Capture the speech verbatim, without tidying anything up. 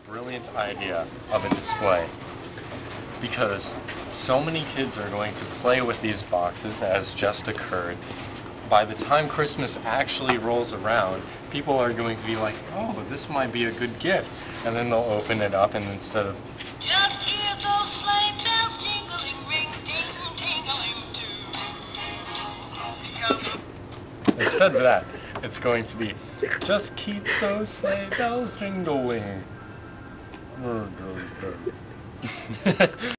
brilliant idea of a display, because so many kids are going to play with these boxes as just occurred. By the time Christmas actually rolls around, people are going to be like, oh, this might be a good gift. And then they'll open it up, and instead of just hear those sleigh bells jingling, ring, ding, tingling, too. Instead of that, it's going to be, just keep those sleigh bells jingling.